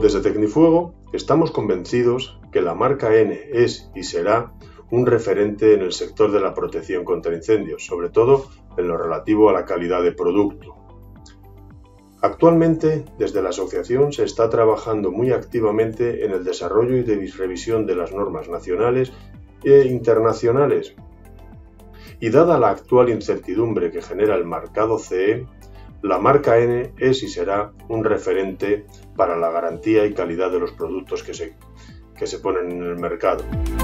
Desde Tecnifuego estamos convencidos que la marca N es y será un referente en el sector de la protección contra incendios, sobre todo en lo relativo a la calidad de producto. Actualmente, desde la asociación se está trabajando muy activamente en el desarrollo y de revisión de las normas nacionales e internacionales. Y dada la actual incertidumbre que genera el marcado CE, la marca N es y será un referente para la garantía y calidad de los productos que se ponen en el mercado.